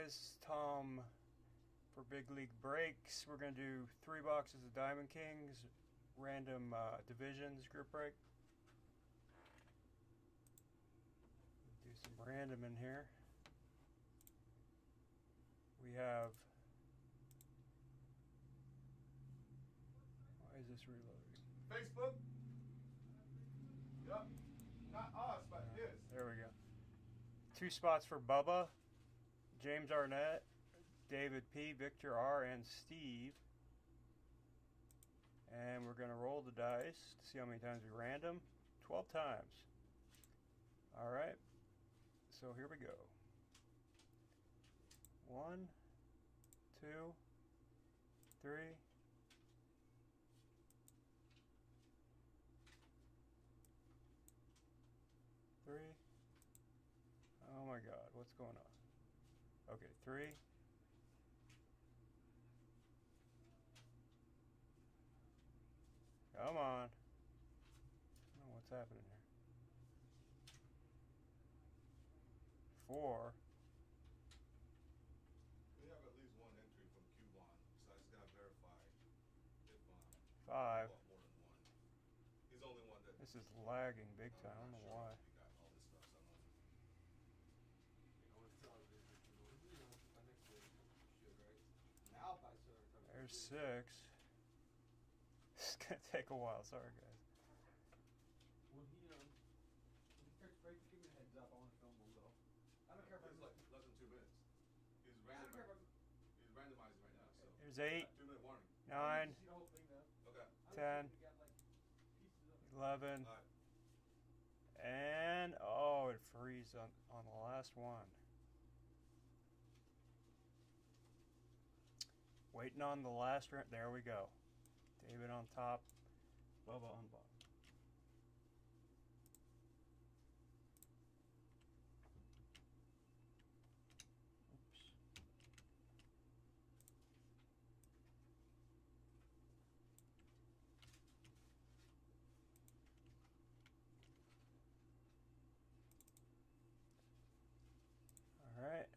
This is Tom for Big League Breaks. We're going to do 3 boxes of Diamond Kings, random divisions group break. Do some random in here. We have... Why is this reloading? Facebook? Yep. Not us, but his. There we go. 2 spots for Bubba, James Arnett, David P, Victor R, and Steve. And we're going to roll the dice to see how many times we random. 12 times. Alright. So here we go. 1, 2, 3. 3. Oh my God, what's going on? Okay, 3. Come on. I don't know what's happening here. 4. We have at least one entry from Q1, so I just gotta verify if 5. more than one. He's the only one that. This is lagging big time. I don't know why. We got all this stuff, so There's 6. It's gonna take a while. Sorry, guys. When he starts break, give me a heads up. I want to film one though. I don't care if it's like less than 2 minutes. He's He's randomizing right now, so. There's 8. 2-minute warning. 9. See the whole thing though. Okay. 10. 11. And oh, it freezes on the last one. Waiting on the last round. There we go. David on top, Bubba on bottom. Oops. All right.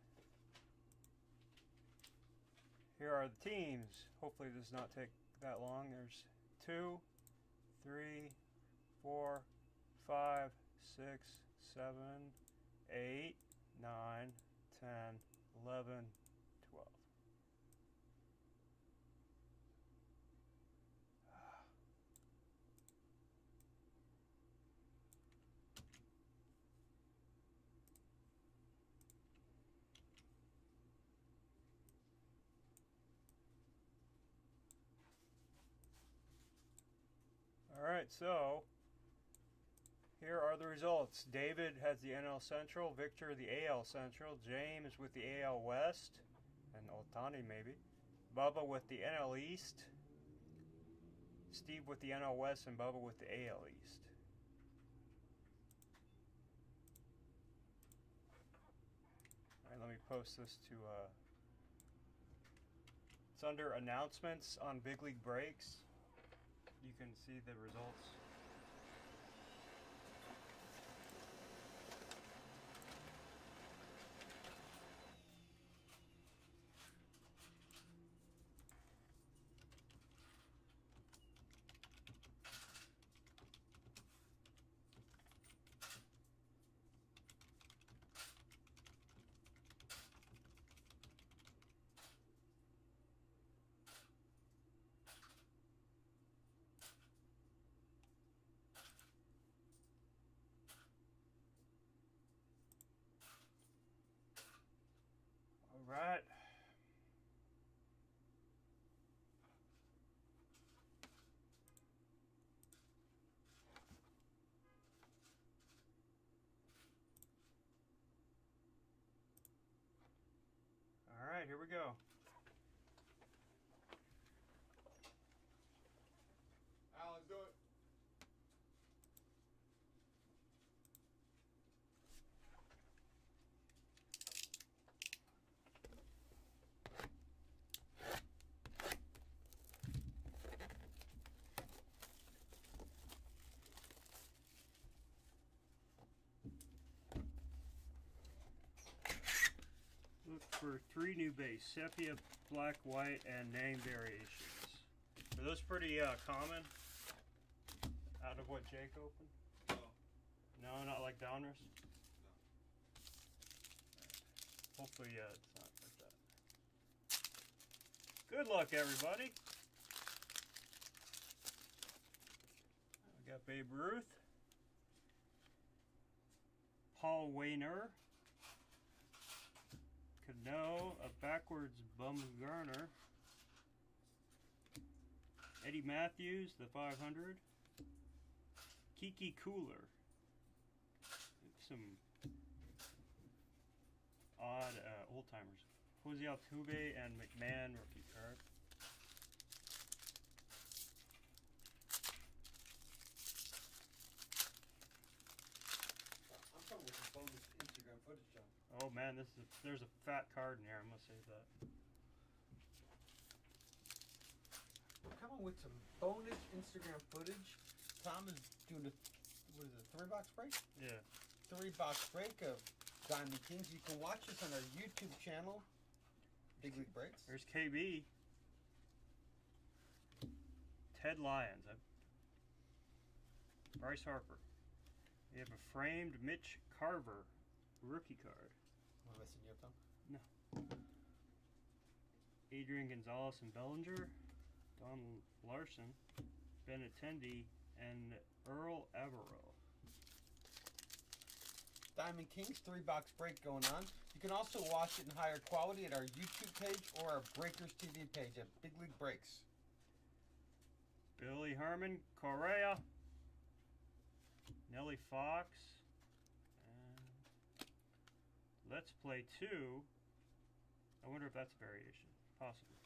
Here are the teams. Hopefully this does not take that long. There's 2, 3, 4, 5, 6, 7, 8, 9, 10, 11, 12. Alright, so here are the results. David has the NL Central, Victor the AL Central, James with the AL West, and Otani maybe, Bubba with the NL East, Steve with the NL West, and Bubba with the AL East. Alright, let me post this to, it's under announcements on Big League Breaks. You can see the results. All right. All right, here we go. Alex, do it. Oops. for 3 new base: sepia, black, white, and name variations. Are those pretty common? Out of what Jake opened? No. No, not like Donruss? No. Hopefully, it's not like that. Good luck, everybody. We got Babe Ruth, Paul Wainer, Cano, a backwards Bumgarner, Eddie Matthews, the 500, Kiki Cooler, some odd old timers, Jose Altuve and McMahon rookie card. I'm coming with some bonus Instagram footage, John. Oh man, there's a fat card in here. I'm gonna save that. We're coming with some bonus Instagram footage. Tom is doing a, what is it, 3-box break? Yeah. 3-box break of Diamond Kings. You can watch us on our YouTube channel, Big League Breaks. There's KB. Ted Lyons. Bryce Harper. We have a framed Mitch Carver rookie card. Am I messing you up, Tom? No. Adrian Gonzalez and Bellinger. Don Larson. Benintendi. And Earl Averill. Diamond Kings 3-box break going on. You can also watch it in higher quality at our YouTube page or our Breakers TV page at Big League Breaks. Billy Herman, Correa, Nellie Fox, and Let's Play 2. I wonder if that's a variation. Possibly.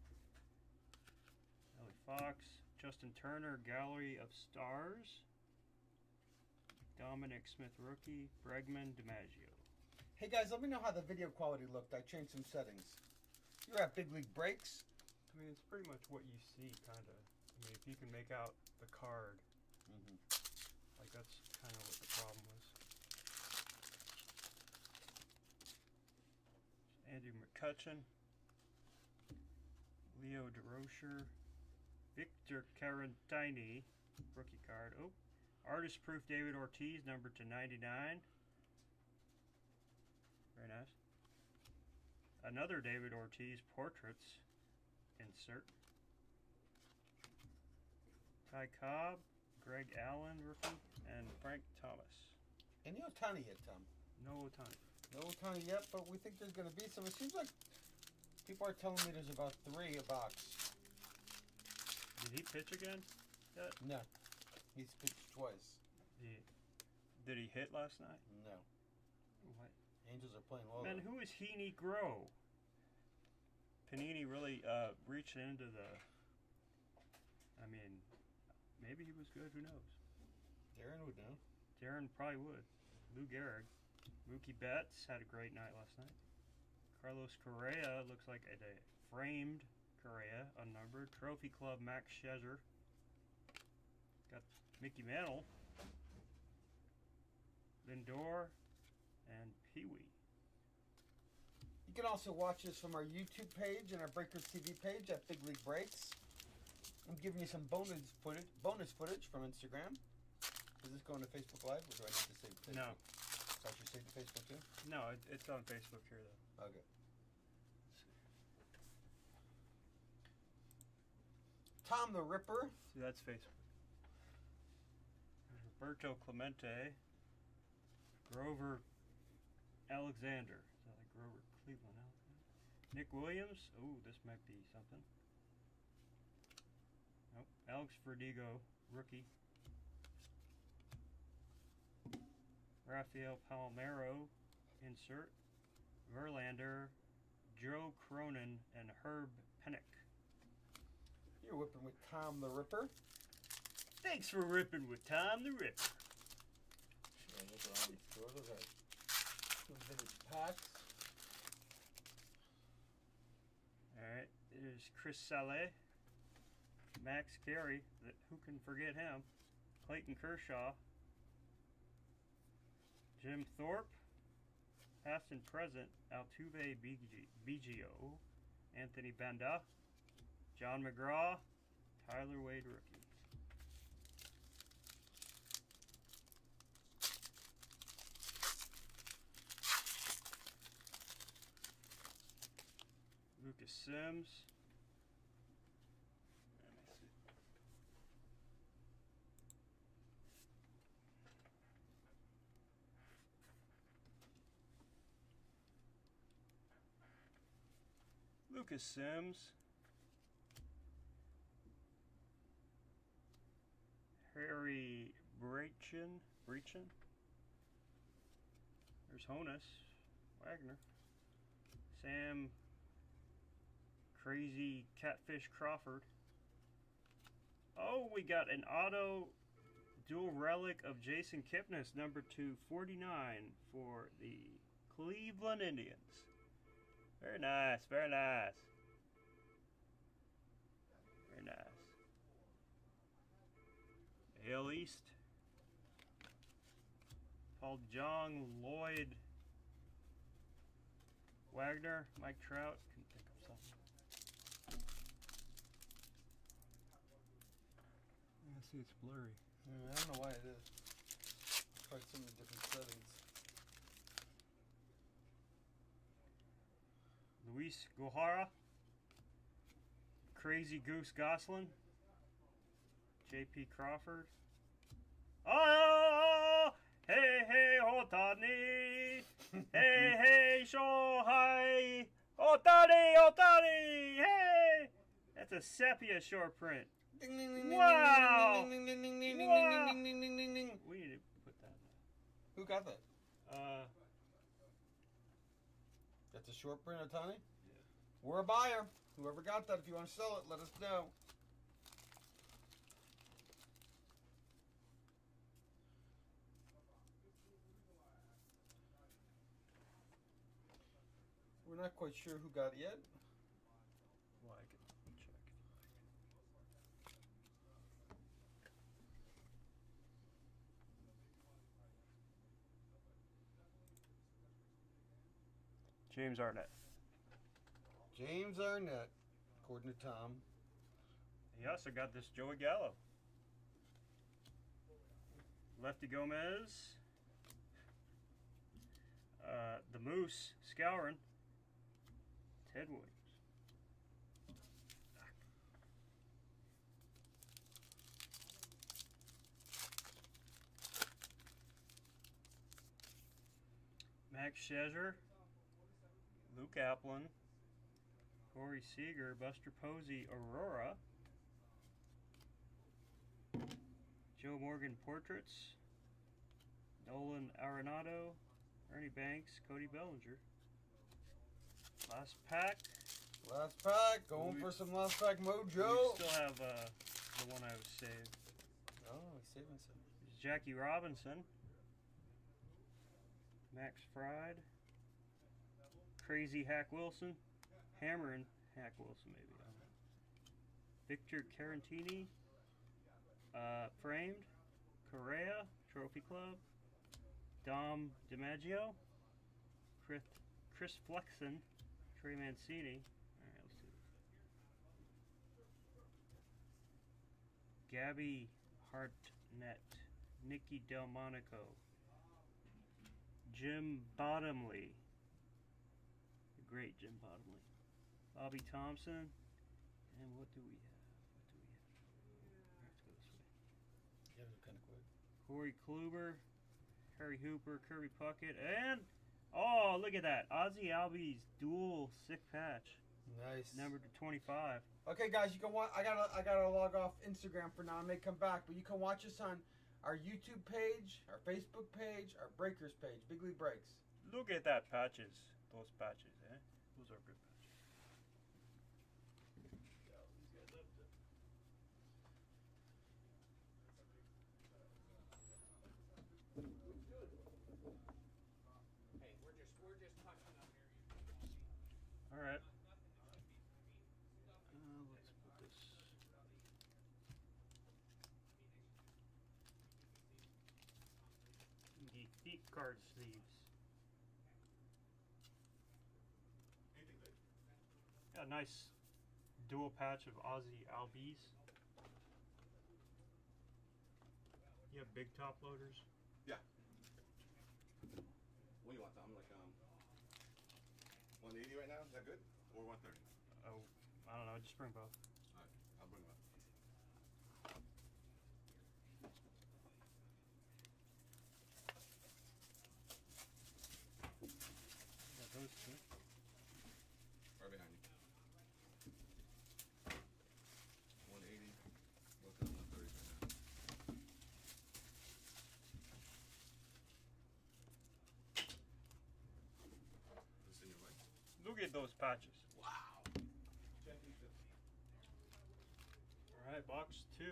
Nellie Fox, Justin Turner, Gallery of Stars, Dominic Smith rookie, Bregman, DiMaggio. Hey guys, let me know how the video quality looked. I changed some settings. You're at Big League Breaks. I mean, it's pretty much what you see, kind of. I mean, if you can make out the card, like that's kind of what the problem was. Andy McCutcheon, Leo DeRocher, Victor Carantini, rookie card. Oh, artist proof David Ortiz, numbered to 99. Very nice. Another David Ortiz portraits insert. Ty Cobb, Greg Allen rookie, and Frank Thomas. Any Ohtani yet, Tom? No Ohtani. No Ohtani yet, but we think there's going to be some. It seems like people are telling me there's about 3 a box. Did he pitch again yet? No. He's pitched twice. Did he hit last night? No. What? Angels are playing well. Man, who is Heaney Grow? Panini really reached into the... I mean, maybe he was good. Who knows? Darren would know. Darren probably would. Lou Gehrig. Mookie Betts had a great night last night. Carlos Correa looks like a framed Correa, unnumbered. Trophy Club Max Scherzer. Got Mickey Mantle. Lindor. And Pee Wee. You can also watch us from our YouTube page and our Breakers TV page at Big League Breaks. I'm giving you some bonus footage from Instagram. Is this going to Facebook Live, or do I need to save Facebook? No. So I should save to Facebook too? No, it's on Facebook here, though. Okay. Tom the Ripper. See, that's Facebook. There's Roberto Clemente. Grover Alexander. Is that like Grover Cleveland Alexander? Nick Williams. Ooh, this might be something. Nope. Alex Verdugo, rookie. Rafael Palmeiro, insert. Verlander, Joe Cronin, and Herb Pennick. You're whipping with Tom the Ripper. Thanks for ripping with Tom the Ripper. Yeah, those are on the store. Those are some vintage packs. Alright, there's Chris Saleh, Max Carey, who can forget him, Clayton Kershaw, Jim Thorpe, past and present, Altuve Biggio, Anthony Banda, John McGraw, Tyler Wade rookie. Lucas Sims. Lucas Sims. Harry Breachin. There's Honus. Wagner. Sam Crazy Catfish Crawford. Oh, we got an auto dual relic of Jason Kipnis, number 249 for the Cleveland Indians. Very nice, very nice. Very nice. AL East. Paul Jong, Lloyd, Wagner, Mike Trout. Couldn't think of something. I see it's blurry. I don't know why it is. Tried so many different settings. Luis Gohara, Crazy Goose Goslin, J.P. Crawford. Oh, hey, Otani. hey, Shohei. Otani, hey. That's a sepia short print. Ding, ding, ding, Wow. ding, ding, ding, ding, ding, Wow. ding, ding, ding, ding, ding. We need to put that Who got that? in. That's a short print, Otani? Yeah. We're a buyer. Whoever got that, if you want to sell it, let us know. We're not quite sure who got it yet. Well, I can check. James Arnett. James Arnett, according to Tom. He also got this Joey Gallo. Lefty Gomez. The Moose, Scourin. Ted Williams. Max Scherzer. Luke Applin. Corey Seager, Buster Posey, Aurora. Joe Morgan Portraits. Nolan Arenado, Ernie Banks, Cody Bellinger. Last pack. Last pack, going for some last pack mojo. We still have the one I was saved. Oh, he's saving some. Jackie Robinson. Max Fried. Crazy Hack Wilson. Hammering Hack Wilson, maybe. I don't know. Victor Carantini. Framed. Correa. Trophy Club. Dom DiMaggio. Chris Flexen. Trey Mancini. Alright, let's do this. Gabby Hartnett. Nicky Delmonico. Jim Bottomley. The great Jim Bottomley. Bobby Thompson. And what do we have? We have to go this way. Yeah, kind of quick. Corey Kluber. Harry Hooper. Kirby Puckett. And, oh, look at that. Ozzie Albies dual sick patch. Nice. Number 25. Okay, guys, you can watch. I gotta log off Instagram for now. I may come back, but you can watch us on our YouTube page, our Facebook page, our Breakers page, Big League Breaks. Look at that patches. Those patches, eh? Those are good patches. All right. Let's put this. Geek card sleeves. a nice dual patch of Aussie Albies. You have big top loaders? Yeah. What do you want, Tom? Like 180 right now? Is that good? Or 130? Oh, I don't know. Just bring both. All right, I'll bring them up. Yeah, those two. Right behind you. 180. Both of them 130 right now. This in your way? Look at those patches. Wow. Check these. All right, box 2.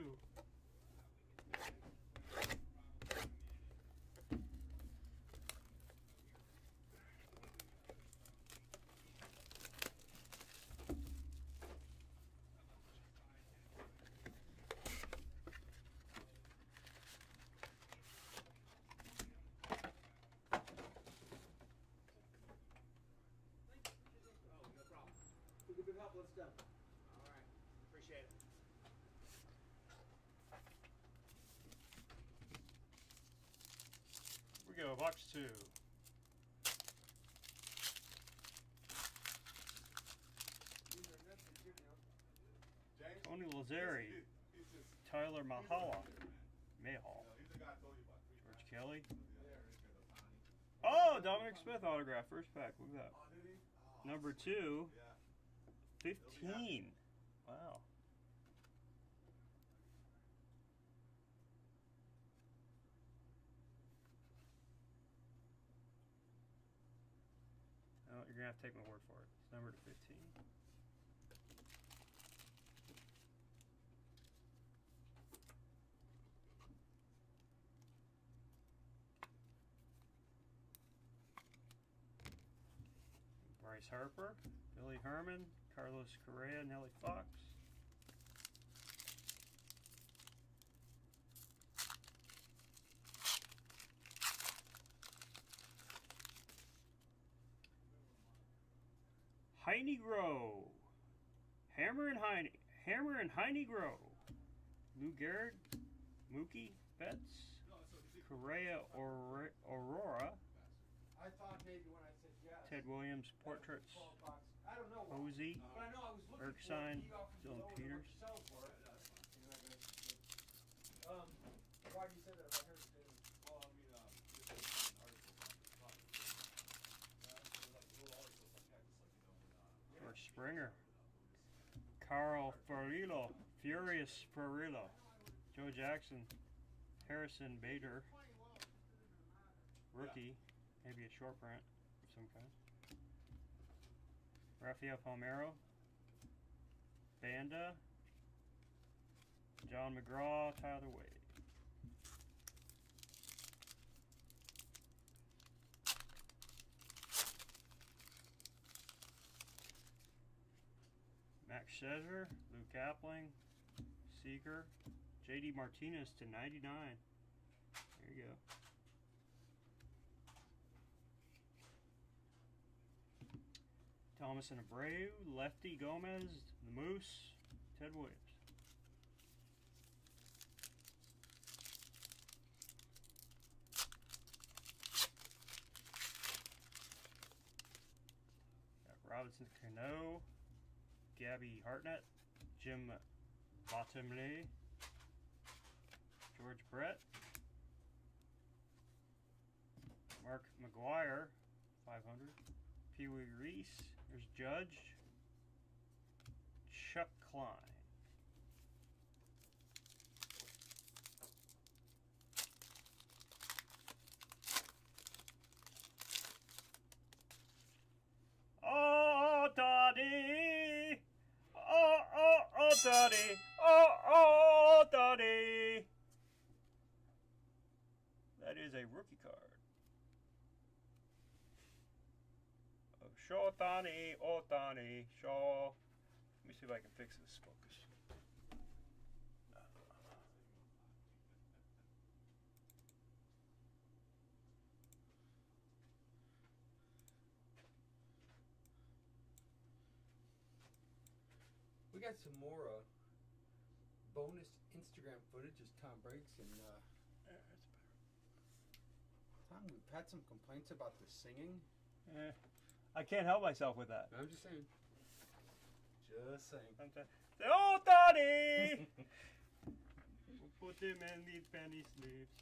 Good help. Let's go. All right. Appreciate it. We go, box 2. James? Tony Lazzari, He's just, Tyler Mahala, Mayhall, he's the guy I told you about. George Kelly. Yeah. Oh, Dominic Smith autograph, first pack. Look at that. Oh, did he? Oh, Number 2, yeah. 15. Wow. Oh, you're gonna have to take my word for it. It's numbered to 15. Bryce Harper, Billy Herman, Carlos Correa, Nelly Fox. Heine Grow, Hammer and Heine Grow, Lou Gehrig, Mookie Betts, Correa Aurora, I thought maybe when I said yes. Ted Williams Portraits, I don't know. Posey, But I know I was looking Erskine, for it. He offered me Dylan lower than Peters. what you sell for it. Why do you say that? If I heard it, David? Well, I mean, just an article about this product. Like little articles like that, just like, George Springer, Carl Furillo, Furious Furillo, Joe Jackson, Harrison Bader, rookie, maybe a short print of some kind. Rafael Palmeiro, Banda, John McGraw, Tyler Wade. Max Scherzer, Lou Kapling, Seager, JD Martinez to 99. There you go. Thomas and Abreu, Lefty Gomez, the Moose, Ted Williams. Got Robinson Cano, Gabby Hartnett, Jim Bottomley, George Brett, Mark McGuire, 500, Pee Wee Reese, there's Judge, Chuck Klein. Oh, Daddy! Oh, Daddy! Oh, Daddy! That is a rookie card. Shohei Ohtani, Shaw. Let me see if I can fix this focus. got some more bonus Instagram footage as Tom breaks and Tom, we've had some complaints about the singing. I can't help myself with that. I'm just saying. Just saying. Oh, Donnie! We'll put him in these penny sleeves.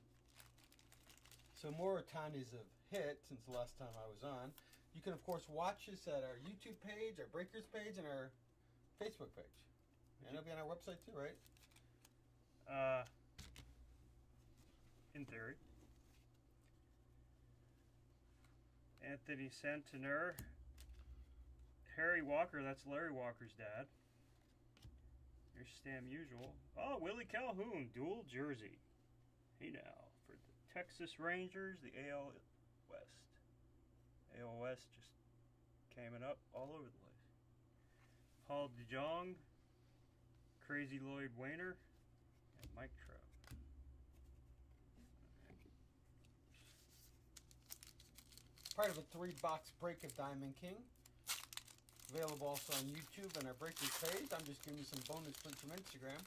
So more Otani's have hit since the last time I was on. You can, of course, watch us at our YouTube page, our Breakers page, and our Facebook page. And it'll be on our website too, right? In theory. Anthony Centener. Harry Walker, that's Larry Walker's dad. Here's Stam Usual. Oh, Willie Calhoun, dual jersey. Hey now, for the Texas Rangers, the AL West. AL West just came up all over the place. Paul DeJong, Crazy Lloyd Wayner, and Mike Trout. Part of a 3-box break of Diamond King. Available also on YouTube and our Breakers page. I'm just giving you some bonus footage from Instagram.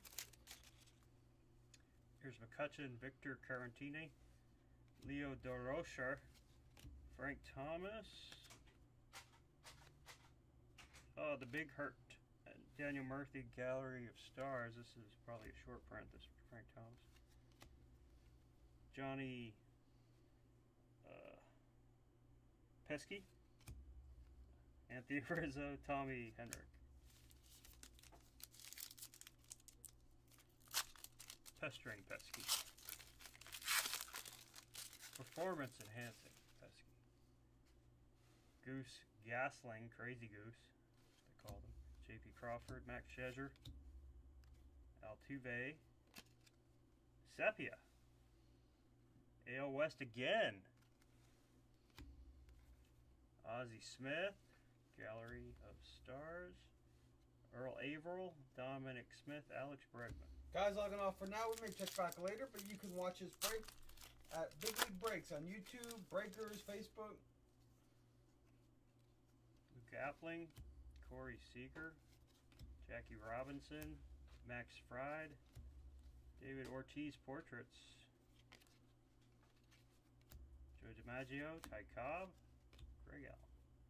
Here's McCutcheon, Victor Carantini, Leo DeRocher, Frank Thomas. Oh, the Big Hurt. Daniel Murphy, Gallery of Stars. This is probably a short print. This is Frank Thomas. Johnny Pesky. Anthony Rizzo, Tommy Henrik. Test string Pesky. Performance enhancing Pesky. Goose Gasling, Crazy Goose, they called him. J.P. Crawford, Max Scherzer, Altuve, Sepia, AL West again, Ozzie Smith, Gallery of Stars, Earl Averill, Dominic Smith, Alex Bregman. Guys, logging off for now. We may check back later, but you can watch us break at Big League Breaks on YouTube, Breakers, Facebook. Luke Appling, Corey Seager, Jackie Robinson, Max Fried, David Ortiz Portraits, Joe DiMaggio, Ty Cobb, Greg Allen.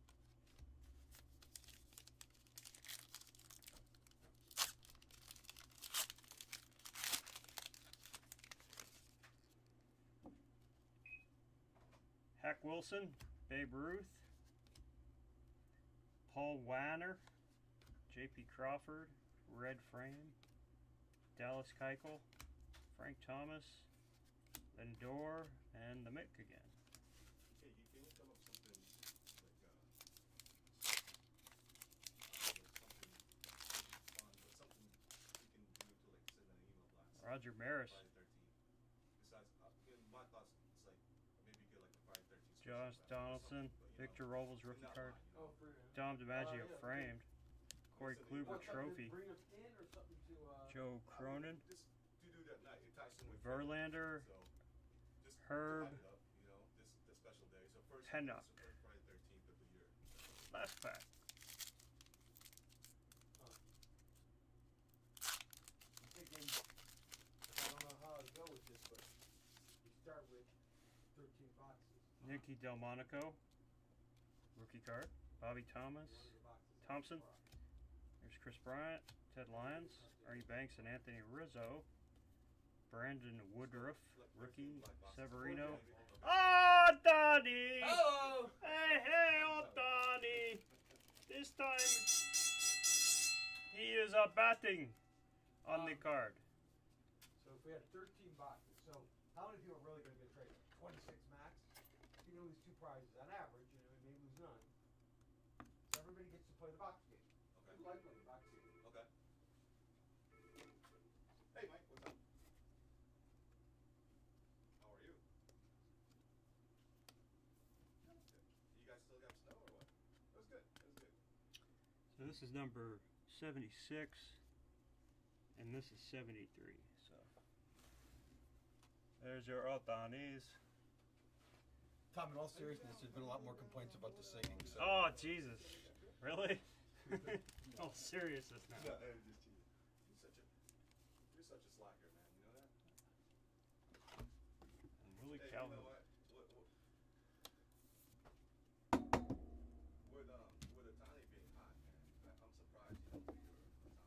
Hack Wilson, Babe Ruth, Paul Wanner, J.P. Crawford, Red Frame, Dallas Keuchel, Frank Thomas, Lindor, and the Mick again. Hey, can you come up something like something you can do to like send an email blast? Roger Maris, Friday 13. Besides, again, my thoughts is like maybe get like the Friday 13. Josh Donaldson, Victor Robles rookie card, Dom DiMaggio framed, Corey Kluber trophy, Bring us in or something to, Joe Cronin, Just to do that night, it ties in with Verlander, so just Herb, add it up, you know, this special day. So first, Pennock. it's the Friday 13th of the year. last pack. I'm thinking, I don't know how to go with this, but you start with 13 boxes. Nicky Delmonico, rookie card, Bobby Thomas, Thompson, there's Chris Bryant, Ted Lyons, Ernie Banks, and Anthony Rizzo, Brandon Woodruff, rookie, Severino. Ah, Donnie! Hello! Hey, old Donnie! This time he is batting on the card. So if we had 13 boxes, so how many people are really going to get traded? 26 max? You're going to lose 2 prizes on average, you know, you may lose none. So everybody gets to play the box game. Okay. Who like playing the box game? Okay. Hey, Mike, what's up? How are you? Good. You guys still got snow or what? That was good. That was good. So this is number 76, and this is 73. So there's your Otanis. Tom, in all seriousness, there's been a lot more complaints about the singing. So. Oh, Jesus. Really? Oh, seriousness now. No, just cheating. You're such a slacker, man. You know that? And Willie Hey, Calhoun. you know what? With Otani being hot, man, I'm surprised you don't do your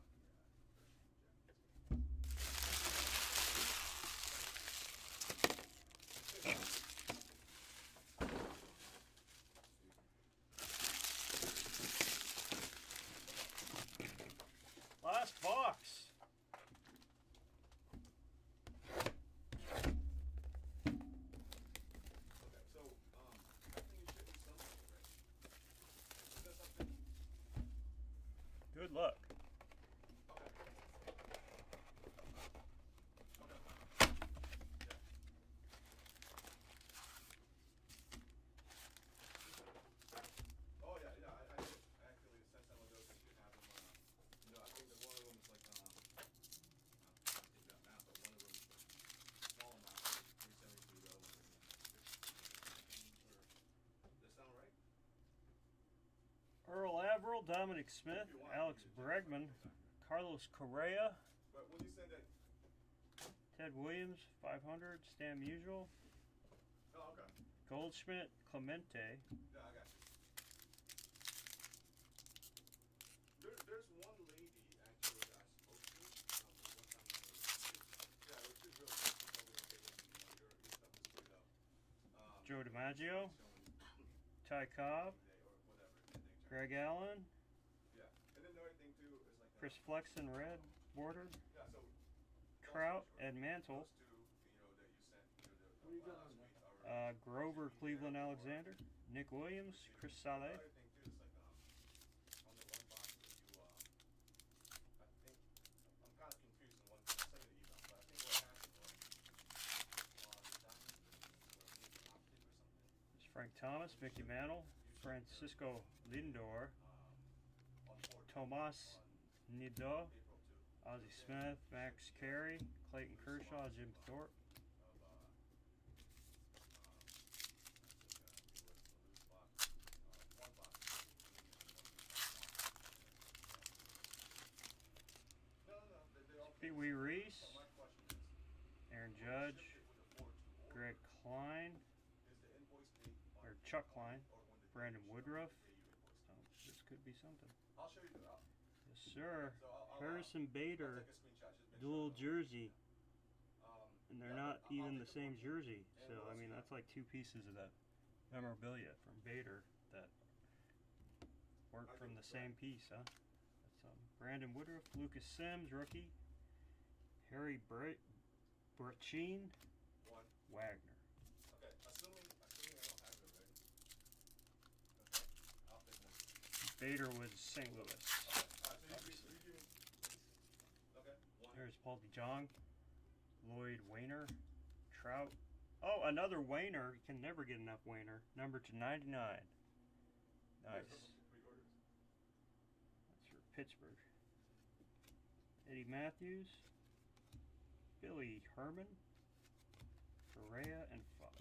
Last box. Okay, so, I think you should do something already. Is that something? Good luck. Okay. Oh yeah, I did. I actually sent some of those. You should have them. I think that one of them is like I can't think that now, but one of them is like small amount, like 372 though. Does that sound right? Earl Averill, Dominic Smith, If you want, Alex you can Bregman, just send it. Carlos Correa, But when you send it, Ted Williams, 500, Stan Musial, oh okay. Goldschmidt, Clemente, Yeah, I got you. There's one lady actually that I spoke to. One time. Yeah, she's really good. She's over there. Your stuff is straight up. Joe DiMaggio, Showing Ty Cobb, day or whatever. And they turn- Greg Allen, Yeah, and then another thing too is like. Chris Flexen, red border, Yeah, so. Trout, and Mantle, Those two, that you sent. What do you got on last week are- Grover, Cleveland Alexander, Nick Williams, Chris Saleh, Another thing too is like on the one box that you I think I'm kind of confused on one. I'll send you the email, but I think what happened was on the document where maybe optic or something. Frank Thomas, Mickey Mantle, Francisco Lindor, On 14 Tomas Nido, April 2 Ozzie Smith, Max Carey, Clayton Kershaw, Jim Thorpe, one box. No, they all. Pee Wee Reese, So my question is, Aaron when you Judge, shipped it with the 4-2 order, Greg Klein, is the invoice date on or Chuck Klein, or when the Brandon date is Woodruff. the day you invoiced? This could be something. I'll show you the. Yes, sir. So I'll Harrison I'll Bader, take a screenshot. Just make dual sure jersey, and they're yeah, not I'll even take the a same photo. jersey. So I mean, that's like two pieces of that memorabilia from Bader that weren't from the same piece, huh? That's Brandon Woodruff, Lucas Sims, rookie, Harry Brachine, One. Wagner. Okay. Assuming I don't have it already. Okay. I'll take one. Bader was St. Louis. Okay. So you give me. Okay. One. There's Paul DeJong, Lloyd Wayner, Trout. Oh, another Wayner. You can never get enough Wayner. Number to 99. Nice. Pre-orders. That's for Pittsburgh. Eddie Matthews, Billy Herman, Correa, and Fox.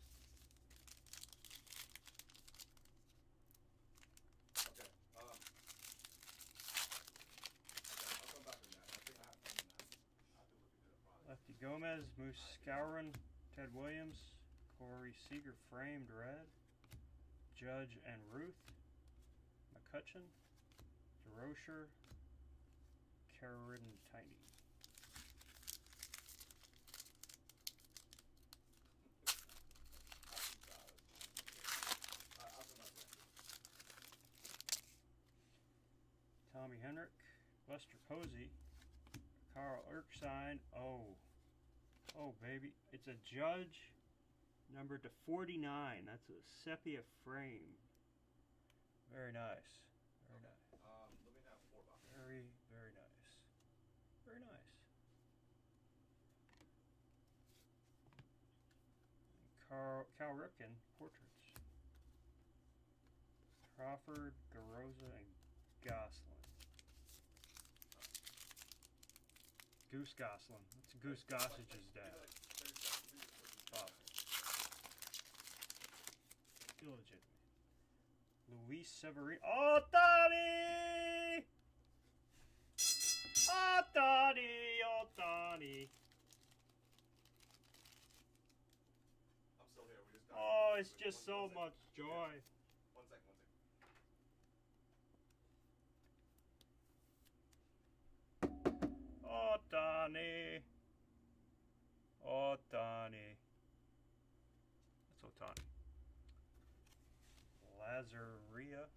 Okay. I'll come back on that. I think I have fun in that. I have to look into the product. Lefty Gomez, Moose Scourin, Ted Williams, Corey Seager, framed red, Judge and Ruth, McCutcheon, DeRocher, Karen Tiny. I'll come back to that. Tommy Henrik, Lester Posey, Carl Erskine. Oh baby, it's a Judge, number to 49. That's a sepia frame. Very nice. Very nice. Let me have 4 boxes. Very nice. Very nice. Cal Ripken portraits. Crawford, Garoza, and Goslin. Goose Goslin. That's Goose Gossage's dad. Father. Illegitimate. Luis Severino. Oh, Donnie! Oh, it's just so much joy. One second. Otani. Otani. That's Otani. Lazaria.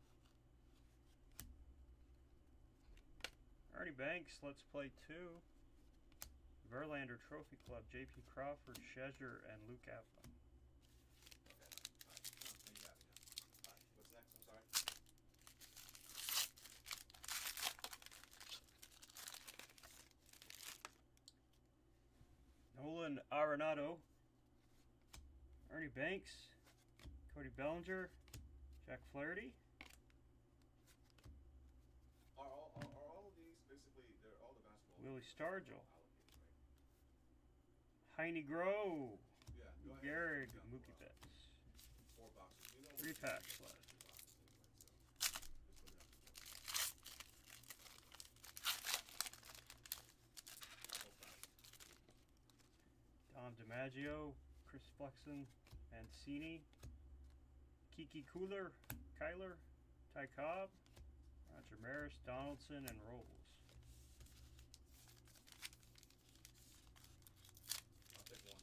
Ernie Banks, let's play 2. Verlander Trophy Club, J.P. Crawford, Scherzer, and Luke Appel. What's next? I'm sorry. Nolan Arenado, Ernie Banks, Cody Bellinger, Jack Flaherty. Are all of these basically, they're all the basketball? Willie Stargell. Allocated, right? Heine Grove, Yeah, go ahead. Gehrig, Yeah, Mookie Betts. 4 boxes. You know, 3 packs left. 2 boxes anyway, so just put it out. Dom DiMaggio, Chris Flexen, Mancini, Kiki Kyler, Ty Cobb, Roger Maris, Donaldson, and Robles. I'll take one.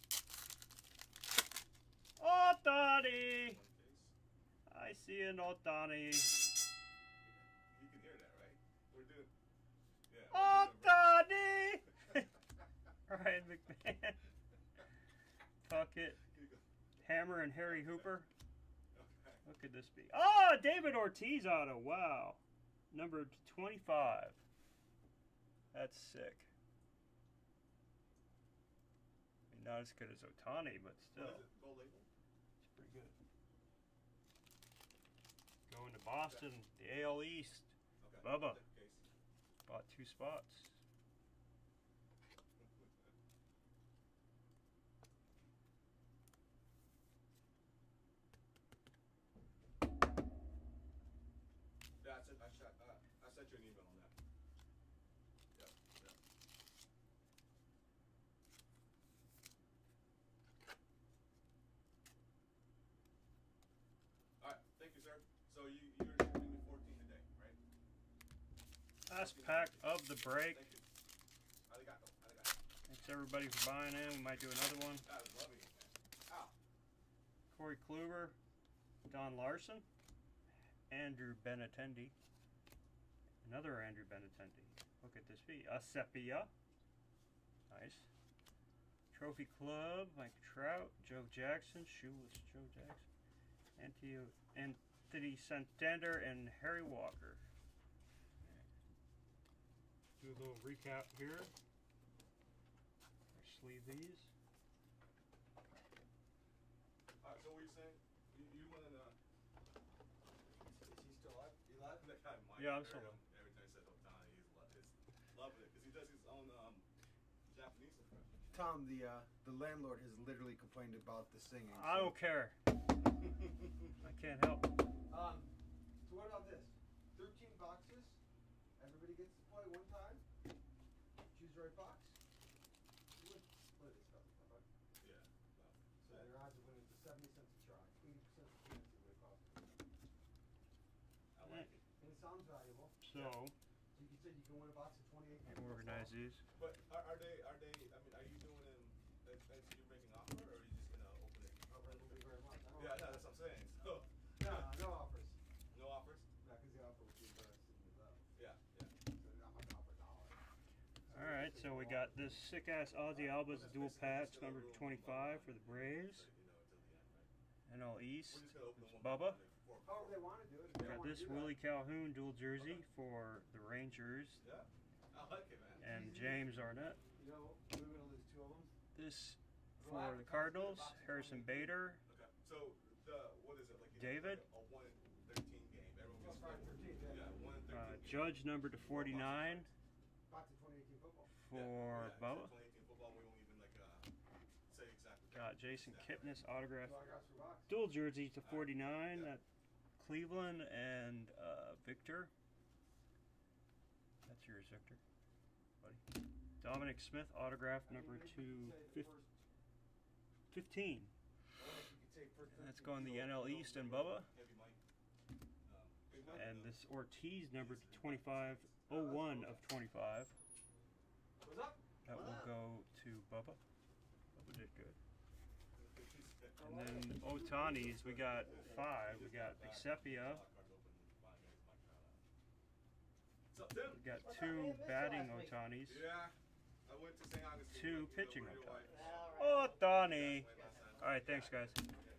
Otani! One case. I see an Otani. You can hear that, right? We're doing. Yeah. Otani! Ryan McMahon. Puckett. Hammer and Harry Hooper. Okay. What could this be? Oh, David Ortiz auto. Wow. Number 25. That's sick. I mean, not as good as Otani, but still. What is it? Gold label? It's pretty good. Going to Boston, the AL East. Okay. Bubba. Take a case. Bought 2 spots. Yeah, I sent you an email on that. Yeah. All right, thank you, sir. So you're shipping me 14 today, right? Last pack of the break. Thank you. Arigato. Thanks everybody for buying in. We might do another one. I was loving it, man. Ow. Corey Kluber, Don Larson, Andrew Benintendi. Another Andrew Benintendi. Look at this be a sepia. Nice. Trophy Club, Mike Trout, Joe Jackson, shoeless Joe Jackson, Anthony Santander, and Harry Walker. Do a little recap here. Sleeve these. All right, so what you're saying? You went in. Is he still alive? You alive? That guy Mike. Yeah, I'm still alive. Every time he said Otani, he's loving it because he does his own Japanese impression. Tom, the landlord has literally complained about the singing. I don't care. I can't help. So what about this? 13 boxes. Everybody gets to play one time. Choose the right box. You win. What is this stuff? Yeah. So your odds of winning is 70 cents a try. 80% chance of what it costs. I like it. And it sounds valuable. So, So you can say you can win a box of 28. organize these. But are they? I mean, are you doing them? As you're making an offer, or are you just gonna open it? Oh, thank you very much. Yeah, no, that's what I'm saying. So, No offers. no offers. No, because the offer would be interested in the love. Yeah. So I'm not gonna offer $1. Alright, so we got this sick ass Ozzy Alba's dual patch, number 25 for the Braves. You know, until the end, right? NL East. We're just gonna open It's one. Bubba. However they want to do it. If they Got don't wanna this do that. Willie Calhoun dual jersey for the Rangers. Yeah. I like it, man. And James Arnett. You know, we're gonna lose 2 of them. This for the Cardinals, Harrison Bader. Okay. So what is it like? David. Like a 1-13 game. Everyone Plus gets 5-13, yeah. Yeah, 1-13. game. Judge number to 49 Box of 2018 football. for yeah, Bubba. 2018 football. We won't even say exactly. Got Jason Kipnis autograph So I got your box. dual jersey to 49 Yeah. at Cleveland and Victor. That's yours, Victor. Buddy. Dominic Smith autograph number I mean, maybe you could say the 215. first- I don't know if you could say first 13 go in the NL East and Bubba. Heavy Mike. And this Ortiz number 2501 of 25. What's up? That will go to Bubba. Bubba did good. And then Otanis, we got 5. We got the Sepia. What's up, Tim? We got 2 batting Otanis. Yeah. I went to St. Augustine. 2 like, pitching with your Otanis. wife. Otani. Went last time. Alright, thanks guys.